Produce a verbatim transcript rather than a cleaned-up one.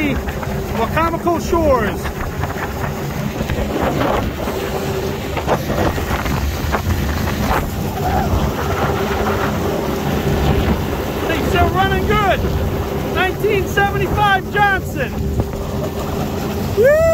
the Wacomico shores. Things still running good. nineteen seventy-five Johnson. Woo!